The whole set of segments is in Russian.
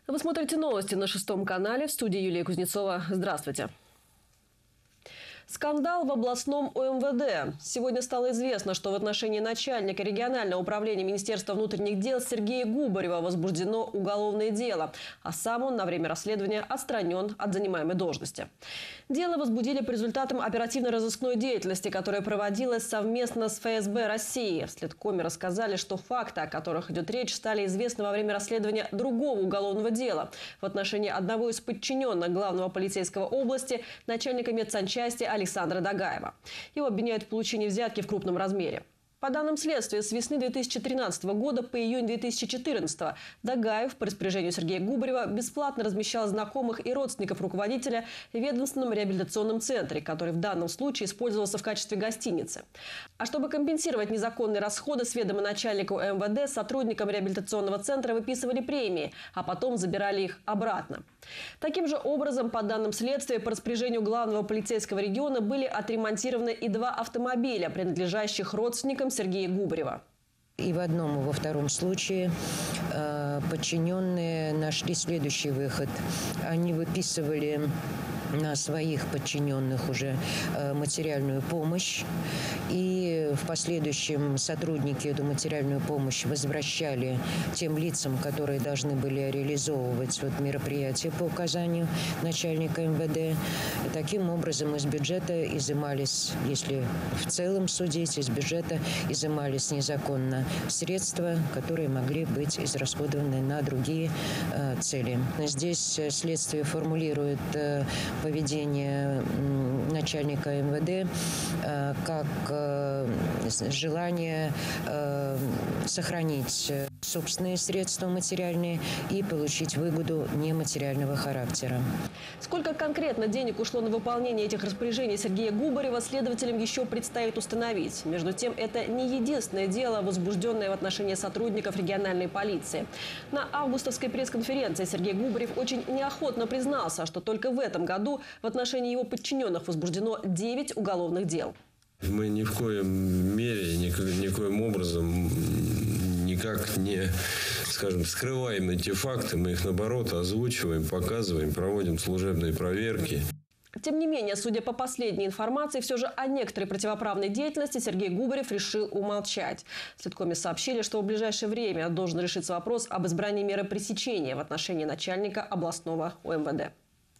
Вы смотрите новости на 6 канале. В студии Юлия Кузнецова. Здравствуйте. Скандал в областном ОМВД. Сегодня стало известно, что в отношении начальника регионального управления Министерства внутренних дел Сергея Губарева возбуждено уголовное дело, а сам он на время расследования отстранен от занимаемой должности. Дело возбудили по результатам оперативно-розыскной деятельности, которая проводилась совместно с ФСБ России. В Следкоме рассказали, что факты, о которых идет речь, стали известны во время расследования другого уголовного дела в отношении одного из подчиненных главного полицейского области, начальника медсанчасти Александра Дагаева. Его обвиняют в получении взятки в крупном размере. По данным следствия, с весны 2013 года по июнь 2014 Дагаев по распоряжению Сергея Губарева бесплатно размещал знакомых и родственников руководителя в ведомственном реабилитационном центре, который в данном случае использовался в качестве гостиницы. А чтобы компенсировать незаконные расходы, с ведома начальника МВД сотрудникам реабилитационного центра выписывали премии, а потом забирали их обратно. Таким же образом, по данным следствия, по распоряжению главного полицейского региона были отремонтированы и 2 автомобиля, принадлежащих родственникам Сергея Губарева. И в одном, и во втором случае подчиненные нашли следующий выход. Они выписывали на своих подчиненных уже материальную помощь. И в последующем сотрудники эту материальную помощь возвращали тем лицам, которые должны были реализовывать мероприятия по указанию начальника МВД. И таким образом из бюджета изымались, если в целом судить, из бюджета изымались незаконно средства, которые могли быть израсходованы на другие цели. Здесь следствие формулирует поведение начальника МВД как желание сохранить собственные средства материальные и получить выгоду нематериального характера. Сколько конкретно денег ушло на выполнение этих распоряжений Сергея Губарева, следователям еще предстоит установить. Между тем, это не единственное дело, возбужденное в отношении сотрудников региональной полиции. На августовской пресс-конференции Сергей Губарев очень неохотно признался, что только в этом году в отношении его подчиненных возбуждено 9 уголовных дел. Мы ни в коем мере, никоим образом никак не, скажем, скрываем эти факты. Мы их, наоборот, озвучиваем, показываем, проводим служебные проверки. Тем не менее, судя по последней информации, все же о некоторой противоправной деятельности Сергей Губарев решил умолчать. В Следкоме сообщили, что в ближайшее время должен решиться вопрос об избрании меры пресечения в отношении начальника областного ОМВД.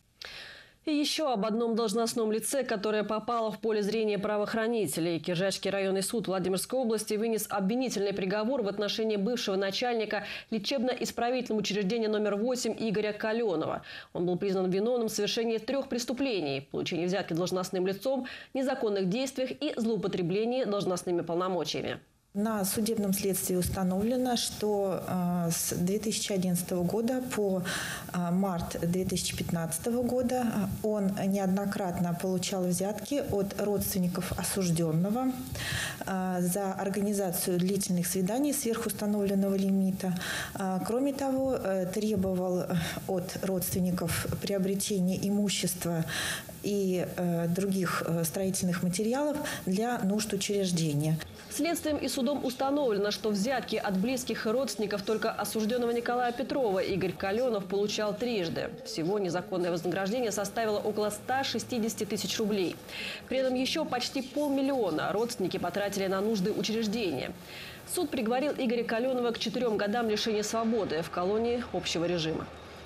И еще об одном должностном лице, которое попало в поле зрения правоохранителей. Киржачский районный суд Владимирской области вынес обвинительный приговор в отношении бывшего начальника лечебно-исправительного учреждения номер 8 Игоря Каленова. Он был признан виновным в совершении 3 преступлений: получении взятки должностным лицом, незаконных действиях и злоупотреблении должностными полномочиями. На судебном следствии установлено, что с 2011 года по март 2015 года он неоднократно получал взятки от родственников осужденного за организацию длительных свиданий сверхустановленного лимита. Кроме того, требовал от родственников приобретения имущества и других строительных материалов для нужд учреждения. Следствием и судом установлено, что взятки от близких и родственников только осужденного Николая Петрова Игорь Каленов получал трижды. Всего незаконное вознаграждение составило около 160 тысяч рублей. При этом еще почти 500 000 родственники потратили на нужды учреждения. Суд приговорил Игоря Каленова к 4 годам лишения свободы в колонии общего режима.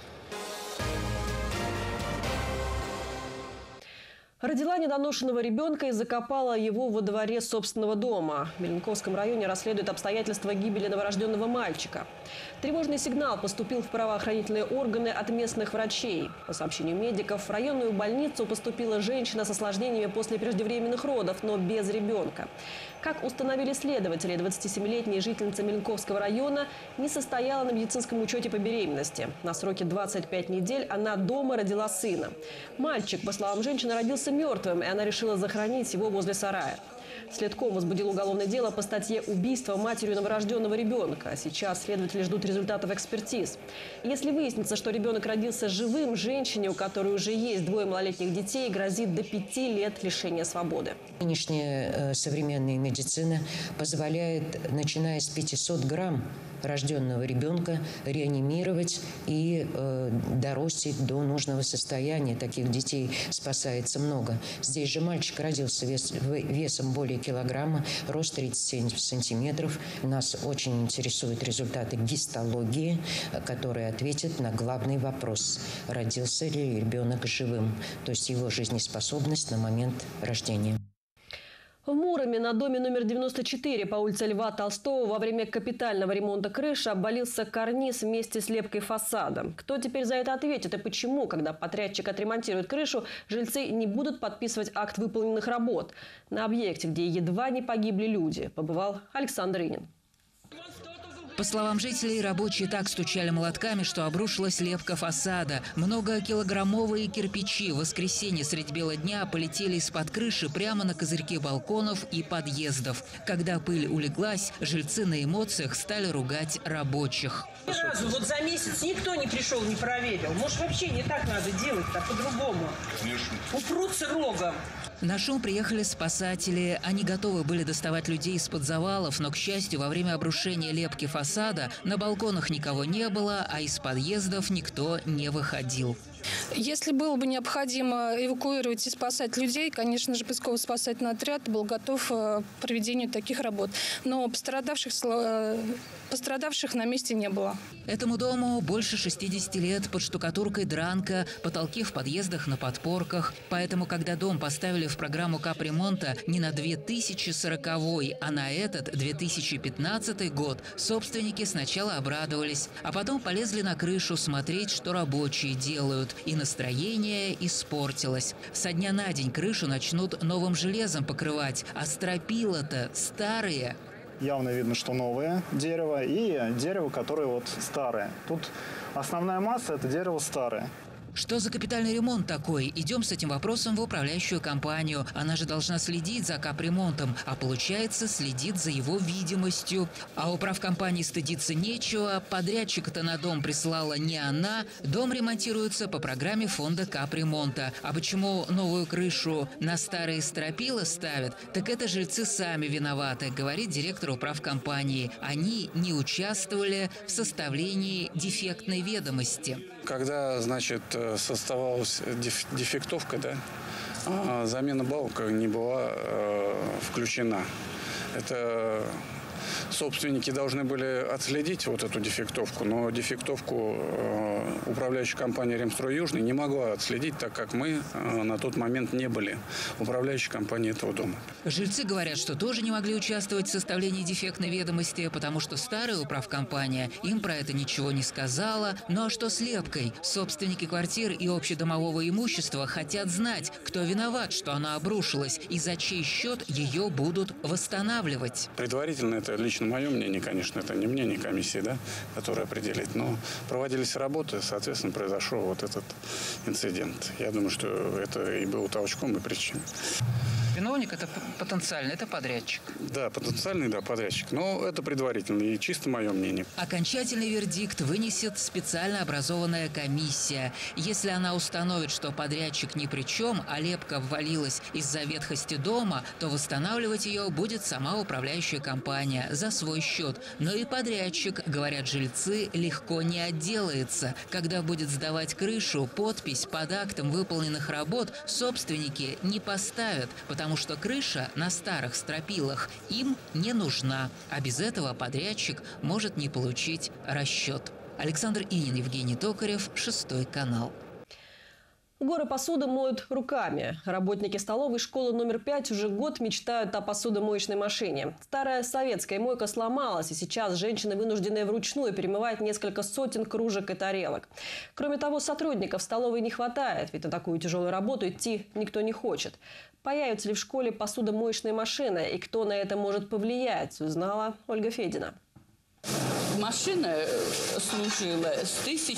Родила недоношенного ребенка и закопала его во дворе собственного дома. В Меленковском районе расследуют обстоятельства гибели новорожденного мальчика. Тревожный сигнал поступил в правоохранительные органы от местных врачей. По сообщению медиков, в районную больницу поступила женщина с осложнениями после преждевременных родов, но без ребенка. Как установили следователи, 27-летняя жительница Меленковского района не состояла на медицинском учете по беременности. На сроке 25 недель она дома родила сына. Мальчик, по словам женщины, родился мертвым, и она решила захоронить его возле сарая. Следком возбудил уголовное дело по статье «Убийство матерью новорожденного ребенка». Сейчас следователи ждут результатов экспертиз. Если выяснится, что ребенок родился живым, женщине, у которой уже есть 2 малолетних детей, грозит до 5 лет лишения свободы. Нынешняя современная медицина позволяет, начиная с 500 грамм рожденного ребенка, реанимировать и дорастить до нужного состояния. Таких детей спасается много. Здесь же мальчик родился весом более килограмма, рост 37 сантиметров. Нас очень интересуют результаты гистологии, которые ответят на главный вопрос: родился ли ребенок живым, то есть его жизнеспособность на момент рождения. В Муроме на доме номер 94 по улице Льва Толстого во время капитального ремонта крыши обвалился карниз вместе с лепкой фасада. Кто теперь за это ответит и почему, когда подрядчик отремонтирует крышу, жильцы не будут подписывать акт выполненных работ? На объекте, где едва не погибли люди, побывал Александр Инин. По словам жителей, рабочие так стучали молотками, что обрушилась лепка фасада. Многокилограммовые кирпичи в воскресенье средь бела дня полетели из-под крыши прямо на козырьки балконов и подъездов. Когда пыль улеглась, жильцы на эмоциях стали ругать рабочих. Ни разу вот за месяц никто не пришел, не проверил. Может, вообще не так надо делать-то, по-другому? Конечно. Упрутся рогом. На шум приехали спасатели. Они готовы были доставать людей из-под завалов, но, к счастью, во время обрушения лепки фасада на балконах никого не было, а из подъездов никто не выходил. Если было бы необходимо эвакуировать и спасать людей, конечно же, поисково-спасательный отряд был готов к проведению таких работ. Но пострадавших на месте не было. Этому дому больше 60 лет, под штукатуркой дранка, потолки в подъездах на подпорках. Поэтому, когда дом поставили в программу капремонта не на 2040, а на этот 2015 год, собственники сначала обрадовались, а потом полезли на крышу смотреть, что рабочие делают. И настроение испортилось. Со дня на день крышу начнут новым железом покрывать, а стропила-то старые. Явно видно, что новое дерево и дерево, которое вот старое. Тут основная масса – это дерево старое. Что за капитальный ремонт такой? Идем с этим вопросом в управляющую компанию. Она же должна следить за капремонтом, а получается, следит за его видимостью. А управкомпании стыдиться нечего. Подрядчика-то на дом прислала не она. Дом ремонтируется по программе фонда капремонта. А почему новую крышу на старые стропила ставят? Так это жильцы сами виноваты, говорит директор управкомпании. Они не участвовали в составлении дефектной ведомости. Когда, значит, создавалась дефектовка, да, замена балок не была включена. Это собственники должны были отследить вот эту дефектовку, но дефектовку управляющая компания «Ремстрой Южный» не могла отследить, так как мы на тот момент не были управляющей компанией этого дома. Жильцы говорят, что тоже не могли участвовать в составлении дефектной ведомости, потому что старая управкомпания им про это ничего не сказала. Ну а что с лепкой? Собственники квартир и общедомового имущества хотят знать, кто виноват, что она обрушилась, и за чей счет ее будут восстанавливать. Предварительно, это лично мое мнение, конечно, это не мнение комиссии, да, которая определит, но проводились работы, соответственно, произошел вот этот инцидент. Я думаю, что это и было толчком и причиной. Виновник – это потенциальный, это подрядчик. Да, потенциальный, да, подрядчик. Но это предварительно и чисто мое мнение. Окончательный вердикт вынесет специально образованная комиссия. Если она установит, что подрядчик ни при чем, а лепка ввалилась из-за ветхости дома, то восстанавливать ее будет сама управляющая компания за свой счет. Но и подрядчик, говорят жильцы, легко не отделается. Когда будет сдавать крышу, подпись под актом выполненных работ собственники не поставят, потому что крыша на старых стропилах им не нужна. А без этого подрядчик может не получить расчет. Александр Инин, Евгений Токарев, 6 канал. Горы посуды моют руками. Работники столовой школы номер 5 уже год мечтают о посудомоечной машине. Старая советская мойка сломалась, и сейчас женщины вынуждены вручную перемывать несколько сотен кружек и тарелок. Кроме того, сотрудников столовой не хватает, ведь на такую тяжелую работу идти никто не хочет. Появятся ли в школе посудомоечные машины и кто на это может повлиять, узнала Ольга Федина. Машина служила с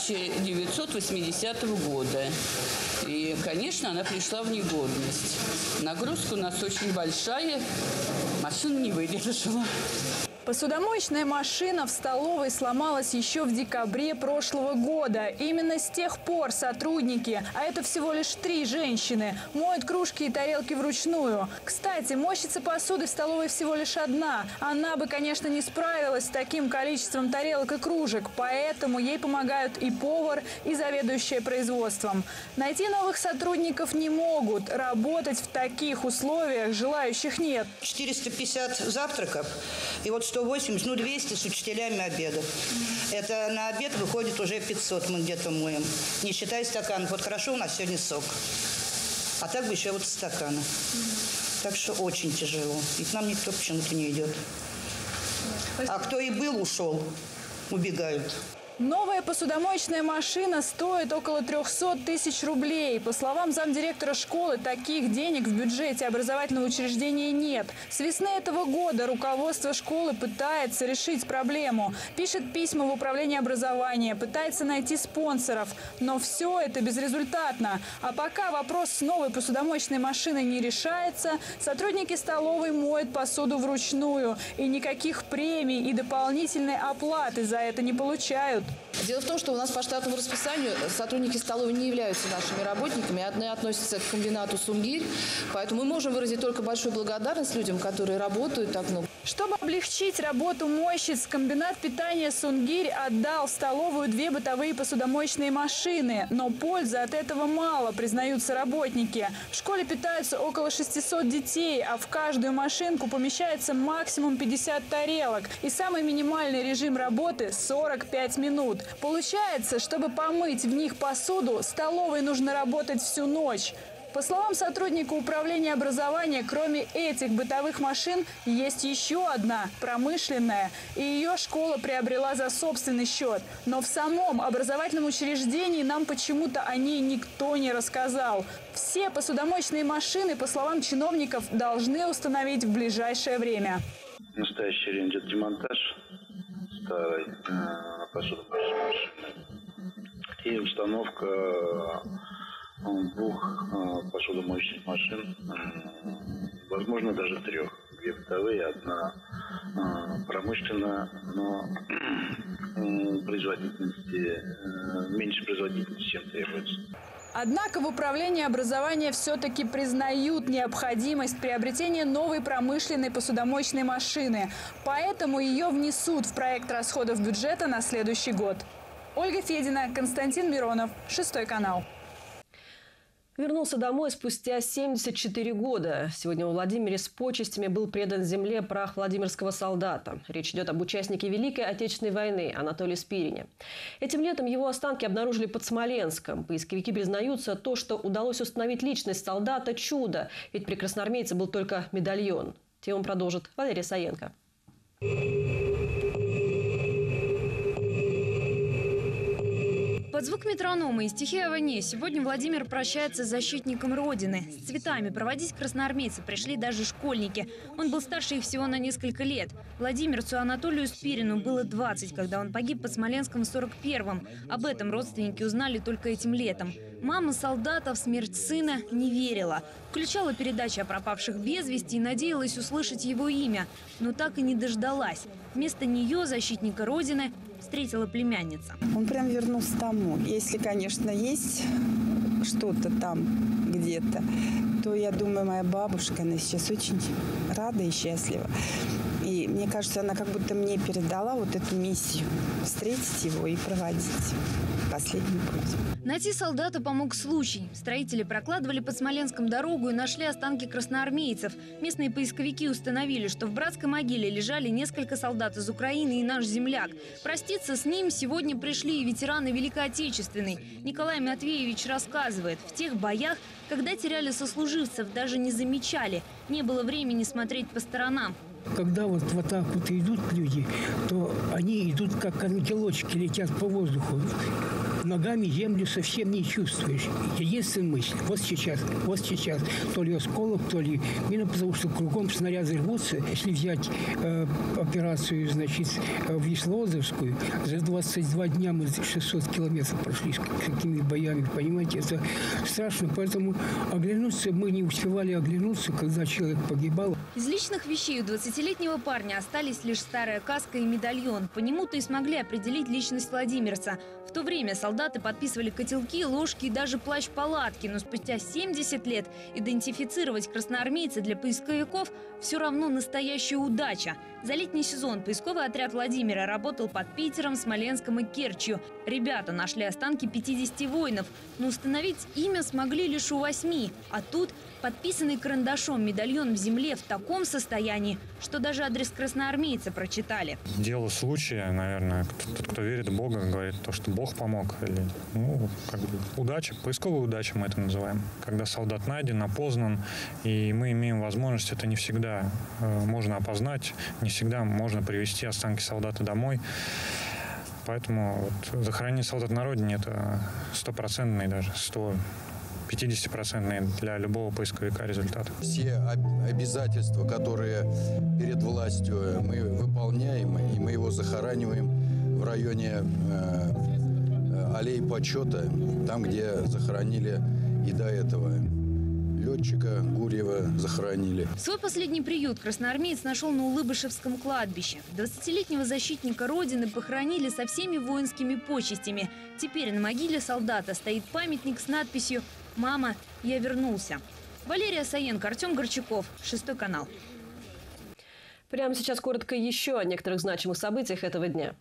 1980 года. И, конечно, она пришла в негодность. Нагрузка у нас очень большая, машина не выдержала. Посудомоечная машина в столовой сломалась еще в декабре прошлого года. Именно с тех пор сотрудники, а это всего лишь 3 женщины, моют кружки и тарелки вручную. Кстати, мойщица посуды в столовой всего лишь одна. Она бы, конечно, не справилась с таким количеством тарелок и кружек, поэтому ей помогают и повар, и заведующая производством. Найти новых сотрудников не могут. Работать в таких условиях желающих нет. 450 завтраков и вот 180, 200 с учителями обедов. Это на обед выходит уже 500, мы где-то моем. Не считая стаканов. Вот хорошо у нас сегодня сок. А так бы еще вот стаканы. Так что очень тяжело. И к нам никто почему-то не идет. А кто и был, ушел. Убегают. Новая посудомоечная машина стоит около 300 тысяч рублей. По словам замдиректора школы, таких денег в бюджете образовательного учреждения нет. С весны этого года руководство школы пытается решить проблему. Пишет письма в управление образования, пытается найти спонсоров. Но все это безрезультатно. А пока вопрос с новой посудомоечной машиной не решается, сотрудники столовой моют посуду вручную. И никаких премий и дополнительной оплаты за это не получают. Дело в том, что у нас по штатному расписанию сотрудники столовой не являются нашими работниками. Одни относятся к комбинату «Сунгирь». Поэтому мы можем выразить только большую благодарность людям, которые работают так много. Чтобы облегчить работу мойщиц, комбинат питания «Сунгирь» отдал в столовую 2 бытовые посудомоечные машины. Но пользы от этого мало, признаются работники. В школе питаются около 600 детей, а в каждую машинку помещается максимум 50 тарелок. И самый минимальный режим работы – 45 минут. Получается, чтобы помыть в них посуду, столовой нужно работать всю ночь. По словам сотрудника управления образования, кроме этих бытовых машин, есть еще одна, промышленная. И ее школа приобрела за собственный счет. Но в самом образовательном учреждении нам почему-то о ней никто не рассказал. Все посудомоечные машины, по словам чиновников, должны установить в ближайшее время. В настоящее время идет демонтаж старой посудомоечной машины и установка 2 посудомоечных машин, возможно, даже 3. 2 бытовые, 1 промышленная, но производительности, меньше производительности, чем требуется. Однако в управлении образования все-таки признают необходимость приобретения новой промышленной посудомоечной машины. Поэтому ее внесут в проект расходов бюджета на следующий год. Ольга Федина, Константин Миронов, 6 канал. Вернулся домой спустя 74 года. Сегодня во Владимире с почестями был предан земле прах владимирского солдата. Речь идет об участнике Великой Отечественной войны Анатолии Спирине. Этим летом его останки обнаружили под Смоленском. Поисковики признаются, то, что удалось установить личность солдата – чудо. Ведь при красноармейце был только медальон. Тему продолжит Валерия Саенко. Под звук метронома и стихи о войне сегодня Владимир прощается с защитником Родины. С цветами проводить красноармейца пришли даже школьники. Он был старше их всего на несколько лет. Владимирцу Анатолию Спирину было 20, когда он погиб под Смоленском в 41-м. Об этом родственники узнали только этим летом. Мама солдата в смерть сына не верила. Включала передачи о пропавших без вести и надеялась услышать его имя. Но так и не дождалась. Вместо нее, защитника Родины, встретила племянница. Он прям вернулся домой. Если, конечно, есть что-то там где-то, то, я думаю, моя бабушка, она сейчас очень рада и счастлива. И мне кажется, она как будто мне передала вот эту миссию – встретить его и проводить последний путь. Найти солдата помог случай. Строители прокладывали под Смоленском дорогу и нашли останки красноармейцев. Местные поисковики установили, что в братской могиле лежали несколько солдат из Украины и наш земляк. Проститься с ним сегодня пришли и ветераны Великой Отечественной. Николай Матвеевич рассказывает, в тех боях, когда теряли сослуживцев, даже не замечали. Не было времени смотреть по сторонам. Когда вот в атаку-то идут люди, то они идут как ангелочки, летят по воздуху. ногами землю совсем не чувствуешь. Единственная мысль, вот сейчас, то ли осколок, то ли мина, потому что кругом снаряды рвутся. Если взять операцию, значит, в Вислоозерскую, за 22 дня мы 600 километров прошли с какими боями, понимаете, это страшно, поэтому оглянуться мы не успевали оглянуться, когда человек погибал. Из личных вещей у 20-летнего парня остались лишь старая каска и медальон. По нему-то и смогли определить личность владимирца. В то время солдаты подписывали котелки, ложки и даже плащ-палатки. Но спустя 70 лет идентифицировать красноармейца для поисковиков все равно настоящая удача. За летний сезон поисковый отряд Владимира работал под Питером, Смоленском и Керчью. Ребята нашли останки 50 воинов, но установить имя смогли лишь у 8. А тут подписанный карандашом медальон в земле в таком состоянии, что даже адрес красноармейца прочитали. Дело случая, наверное. Тот, кто верит в Бога, говорит, что Бог помог. Или, удача, поисковая удача мы это называем. Когда солдат найден, опознан, и мы имеем возможность, это не всегда можно опознать, не всегда можно привезти останки солдата домой. Поэтому захоронение солдат на родине – это 100%, даже 150% для любого поисковика результат. Все обязательства, которые перед властью мы выполняем, и мы его захораниваем в районе аллеи почета, там, где захоронили и до этого летчика Гурьева захоронили. Свой последний приют красноармеец нашел на Улыбышевском кладбище. 20-летнего защитника Родины похоронили со всеми воинскими почестями. Теперь на могиле солдата стоит памятник с надписью «Мама, я вернулся». Валерия Саенко, Артем Горчаков, 6 канал. Прямо сейчас коротко еще о некоторых значимых событиях этого дня.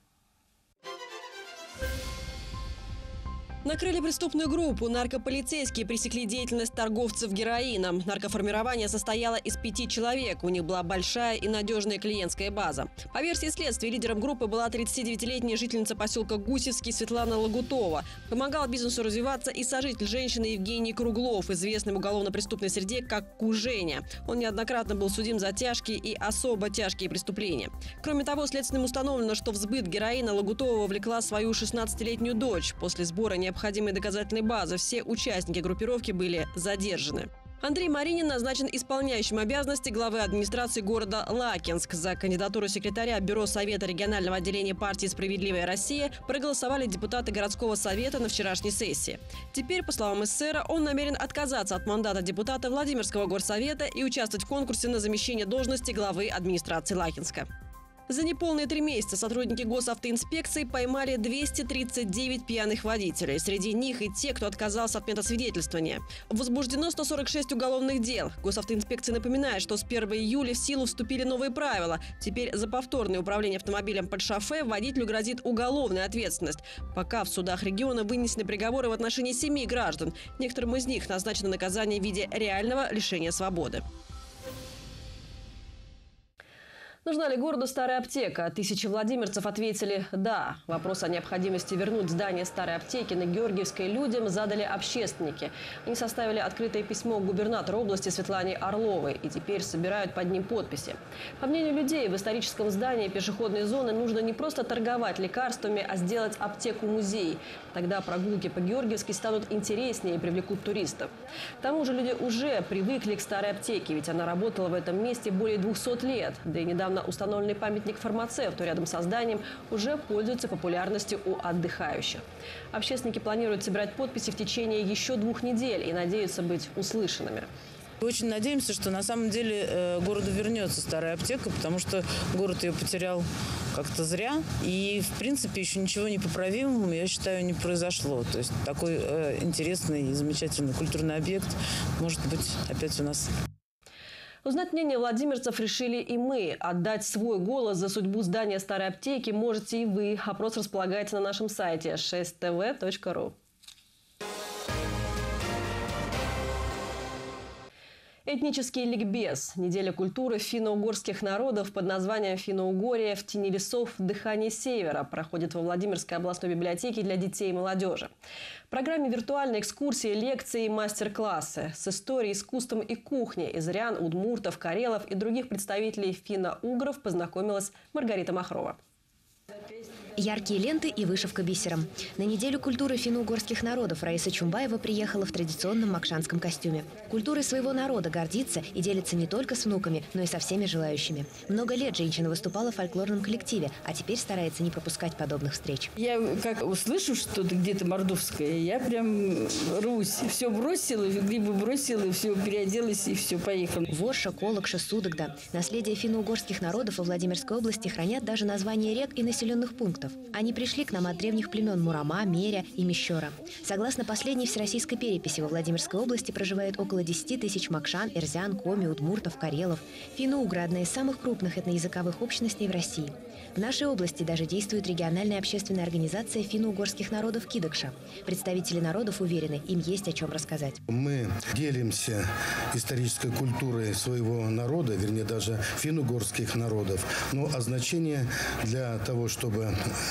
Накрыли преступную группу. Наркополицейские пресекли деятельность торговцев героином. Наркоформирование состояло из 5 человек. У них была большая и надежная клиентская база. По версии следствия, лидером группы была 39-летняя жительница поселка Гусевский Светлана Лагутова. Помогал бизнесу развиваться и сожитель женщины Евгений Круглов, известный в уголовно-преступной среде как Куженя. Он неоднократно был судим за тяжкие и особо тяжкие преступления. Кроме того, следствием установлено, что в сбыт героина Лагутова вовлекла свою 16-летнюю дочь. После сбора необходимой доказательной базы все участники группировки были задержаны. Андрей Маринин назначен исполняющим обязанности главы администрации города Лакинск. За кандидатуру секретаря Бюро Совета регионального отделения партии «Справедливая Россия» проголосовали депутаты городского совета на вчерашней сессии. Теперь, по словам эсера, он намерен отказаться от мандата депутата Владимирского горсовета и участвовать в конкурсе на замещение должности главы администрации Лакинска. За неполные 3 месяца сотрудники госавтоинспекции поймали 239 пьяных водителей. Среди них и те, кто отказался от медосвидетельствования. Возбуждено 146 уголовных дел. Госавтоинспекция напоминает, что с 1 июля в силу вступили новые правила. Теперь за повторное управление автомобилем под шофе водителю грозит уголовная ответственность. Пока в судах региона вынесены приговоры в отношении 7 граждан. Некоторым из них назначено наказание в виде реального лишения свободы. Нужна ли городу старая аптека? Тысячи владимирцев ответили «да». Вопрос о необходимости вернуть здание старой аптеки на Георгиевской людям задали общественники. Они составили открытое письмо губернатору области Светлане Орловой и теперь собирают под ним подписи. По мнению людей, в историческом здании пешеходной зоны нужно не просто торговать лекарствами, а сделать аптеку-музей. Тогда прогулки по Георгиевской станут интереснее и привлекут туристов. К тому же люди уже привыкли к старой аптеке, ведь она работала в этом месте более 200 лет. Да и недавно установленный памятник фармацевту рядом со зданием уже пользуется популярностью у отдыхающих. Общественники планируют собирать подписи в течение еще 2 недель и надеются быть услышанными. Очень надеемся, что на самом деле городу вернется старая аптека, потому что город ее потерял как-то зря. И, в принципе, еще ничего непоправимого, я считаю, не произошло. То есть такой интересный и замечательный культурный объект может быть опять у нас. Узнать мнение владимирцев решили и мы. Отдать свой голос за судьбу здания старой аптеки можете и вы. Опрос располагается на нашем сайте 6tv.ru. Этнический ликбез. Неделя культуры финно-угорских народов под названием «Финно-Угория в тени лесов. Дыхание севера» проходит во Владимирской областной библиотеке для детей и молодежи. В программе виртуальные экскурсии, лекции и мастер-классы. С историей, искусством и кухней изрян, удмуртов, карелов и других представителей финно-угров познакомилась Маргарита Махрова. Яркие ленты и вышивка бисером. На неделю культуры финно-угорских народов Раиса Чумбаева приехала в традиционном макшанском костюме. Культурой своего народа гордится и делится не только с внуками, но и со всеми желающими. Много лет женщина выступала в фольклорном коллективе, а теперь старается не пропускать подобных встреч. Я как услышу что-то где-то мордовское, я прям рвусь. Все бросила, грибы бросила, все переоделась и все, поехала. Ворша, Колокша, Судогда. Наследие финно-угорских народов во Владимирской области хранят даже названия рек и населенных пунктов. Они пришли к нам от древних племен Мурама, Меря и Мещера. Согласно последней всероссийской переписи, во Владимирской области проживает около 10 тысяч макшан, эрзян, коми, удмуртов, карелов. Финно-угры – одна из самых крупных этноязыковых общностей в России. В нашей области даже действует региональная общественная организация финно-угорских народов Кидокша. Представители народов уверены, им есть о чем рассказать. Мы делимся исторической культурой своего народа, вернее даже финно-угорских народов. Но значение для того, чтобы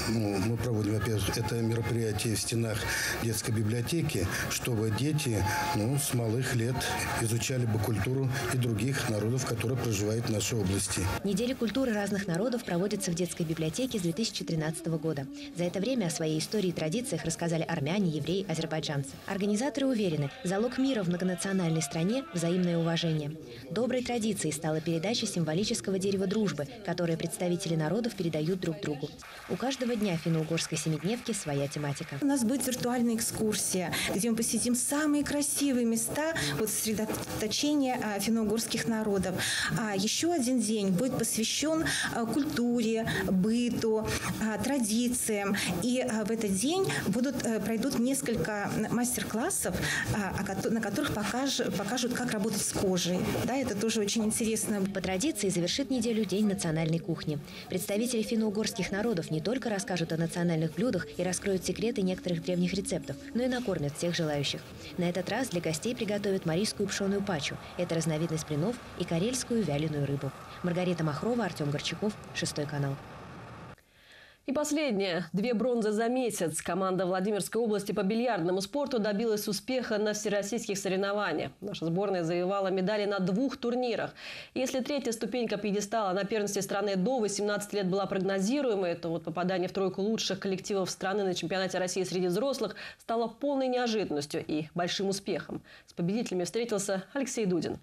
мы проводим, во-первых, это мероприятие в стенах детской библиотеки, чтобы дети с малых лет изучали бы культуру и других народов, которые проживают в нашей области. Неделя культуры разных народов проводится в детской библиотеке с 2013 года. За это время о своей истории и традициях рассказали армяне, евреи, азербайджанцы. Организаторы уверены, залог мира в многонациональной стране – взаимное уважение. Доброй традицией стала передача символического дерева дружбы, которое представители народов передают друг другу. У каждого дня финно-угорской семидневки своя тематика. У нас будет виртуальная экскурсия, где мы посетим самые красивые места сосредоточения финно-угорских народов. А еще один день будет посвящен культуре, быту, традициям. И в этот день пройдут несколько мастер-классов, на которых покажут, как работать с кожей. Да, это тоже очень интересно. По традиции завершит неделю День национальной кухни. Представители финно-угорских народов не только расскажут о национальных блюдах и раскроют секреты некоторых древних рецептов, но и накормят всех желающих. На этот раз для гостей приготовят марийскую пшеную пачу – это разновидность блинов, и карельскую вяленую рыбу. Маргарита Махрова, Артем Горчаков, 6 канал. И последнее. 2 бронзы за месяц. Команда Владимирской области по бильярдному спорту добилась успеха на всероссийских соревнованиях. Наша сборная завоевала медали на 2 турнирах. Если 3-я ступенька пьедестала на первенстве страны до 18 лет была прогнозируемой, то попадание в тройку лучших коллективов страны на чемпионате России среди взрослых стало полной неожиданностью и большим успехом. С победителями встретился Алексей Дудин.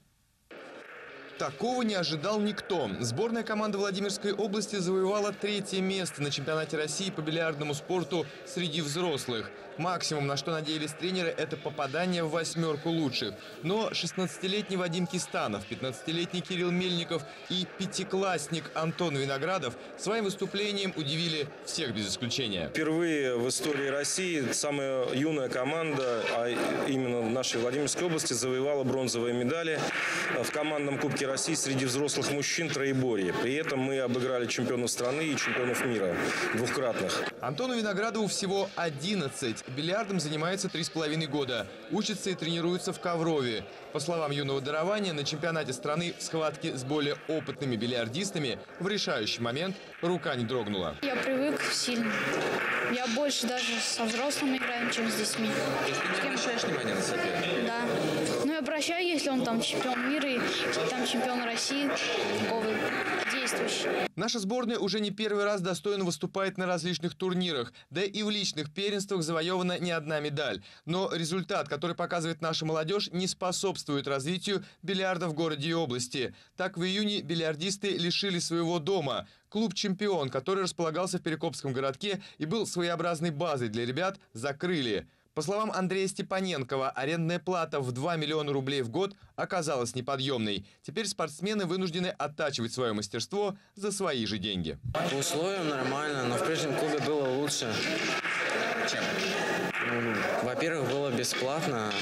Такого не ожидал никто. Сборная команды Владимирской области завоевала 3-е место на чемпионате России по бильярдному спорту среди взрослых. Максимум, на что надеялись тренеры, это попадание в 8-ку лучших. Но 16-летний Вадим Кистанов, 15-летний Кирилл Мельников и 5-классник Антон Виноградов своим выступлением удивили всех без исключения. Впервые в истории России самая юная команда, а именно в нашей Владимирской области, завоевала бронзовые медали в командном Кубке России среди взрослых мужчин троеборье. При этом мы обыграли чемпионов страны и чемпионов мира двукратных. Антону Виноградову всего 11. Бильярдом занимается 3,5 года. Учится и тренируется в Коврове. По словам юного дарования, на чемпионате страны в схватке с более опытными бильярдистами в решающий момент рука не дрогнула. Я привык сильно. Я больше даже со взрослыми играю, чем с детьми. То есть ты не обращаешь внимания на соперника? Да. Ну, я обращаю, если он там чемпион мира, если там чемпион России, такого действующий. Наша сборная уже не первый раз достойно выступает на различных турнирах. Да и в личных первенствах завоевана не одна медаль. Но результат, который показывает наша молодежь, не способствует развитию бильярда в городе и области. Так, в июне бильярдисты лишили своего дома. Клуб «Чемпион», который располагался в Перекопском городке и был своеобразной базой для ребят, закрыли. По словам Андрея Степаненкова, арендная плата в 2 миллиона рублей в год оказалась неподъемной. Теперь спортсмены вынуждены оттачивать свое мастерство за свои же деньги. По условиям нормально, но в прежнем клубе было лучше. Чем? Во-первых, было бесплатно.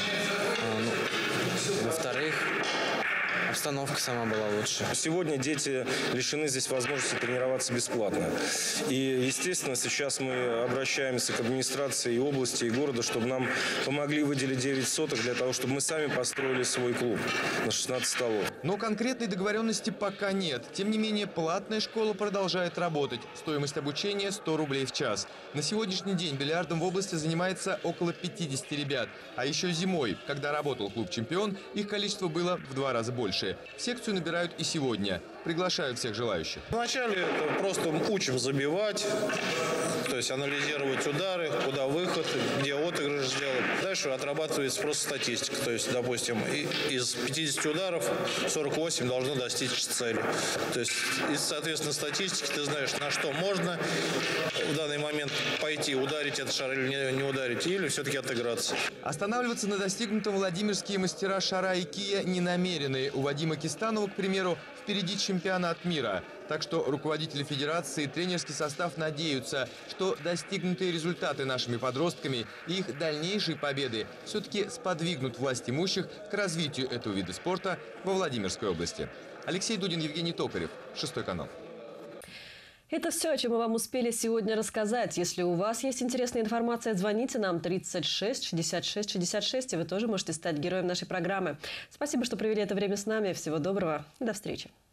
Во-вторых, обстановка сама была лучше. Сегодня дети лишены здесь возможности тренироваться бесплатно. И, естественно, сейчас мы обращаемся к администрации и области, и города, чтобы нам помогли выделить 9 соток для того, чтобы мы сами построили свой клуб на 16 столов. Но конкретной договоренности пока нет. Тем не менее, платная школа продолжает работать. Стоимость обучения 100 рублей в час. На сегодняшний день бильярдом в области занимается около 50 ребят. А еще зимой, когда работал клуб «Чемпион», их количество было в 2 раза больше. юноши. В секцию набирают и сегодня. Приглашают всех желающих. Вначале это просто учим забивать, то есть анализировать удары, куда выход, где отыгрыш сделать. Дальше отрабатывается просто статистика. То есть, допустим, из 50 ударов 48 должно достичь цели. То есть, из, соответственно, статистики ты знаешь, на что можно в данный момент пойти, ударить этот шар или не ударить, или все-таки отыграться. Останавливаться на достигнутом владимирские мастера шара и кия не намерены. У Вадима Кистанова, к примеру, впереди чемпионат мира. Так что руководители федерации и тренерский состав надеются, что достигнутые результаты нашими подростками и их дальнейшие победы все-таки сподвигнут власть имущих к развитию этого вида спорта во Владимирской области. Алексей Дудин, Евгений Токарев, 6 канал. Это все, о чем мы вам успели сегодня рассказать. Если у вас есть интересная информация, звоните нам 36 66 66, и вы тоже можете стать героем нашей программы. Спасибо, что провели это время с нами. Всего доброго. До встречи.